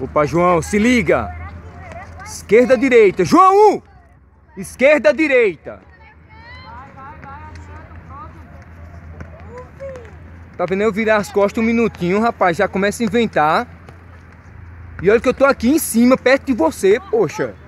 Opa, João, se liga. Esquerda, direita. João! Esquerda, direita. Tá vendo eu virar as costas um minutinho, rapaz? Já começa a inventar. E olha que eu tô aqui em cima, perto de você, poxa.